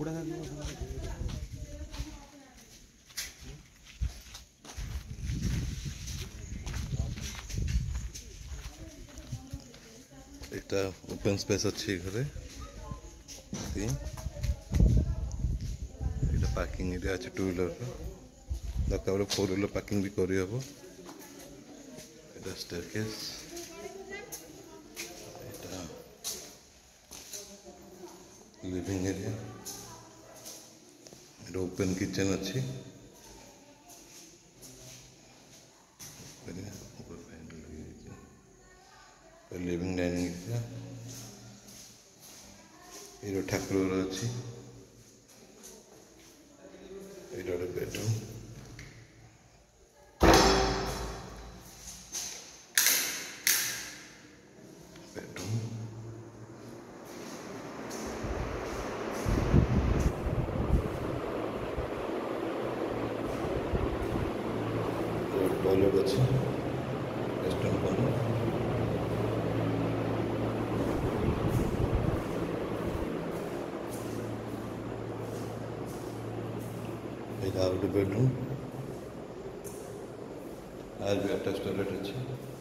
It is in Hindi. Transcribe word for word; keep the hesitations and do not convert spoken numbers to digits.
এটা ওপেন স্পেস ଅଛି ঘরে এটা পার্কিং এরিয়া আছে টু হুইলর দরকার হলে ফোর হুইলর পার্কিং भी କରି হব এটা স্টেয়ারকেস এটা লিভিং এরিয়া এটা ওপেন কিচেন ଅଛି लिविंग डाइनिंग एरिया ये ठाकुर घर अच्छी ये बेडरूम बेडरूम टॉयलेट अच्छी रेस्टोरेंट बना बेडरूम आज भी अटैच टॉयलेट अच्छी